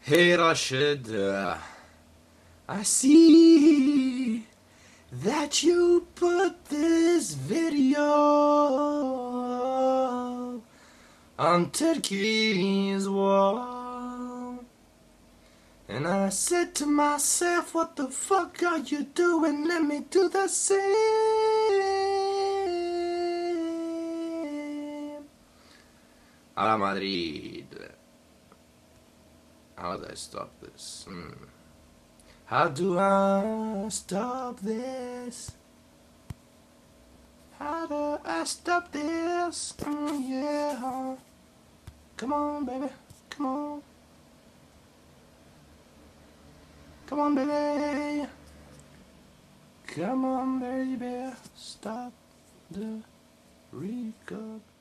Hey Rashid, I see that you put this video on Turkey's wall. And I said to myself, what the fuck are you doing? Let me do the same. A Madrid. How do I stop this? How do I stop this? How do I stop this? Yeah. Come on, baby. Come on. Come on, baby. Come on, baby. Stop the record.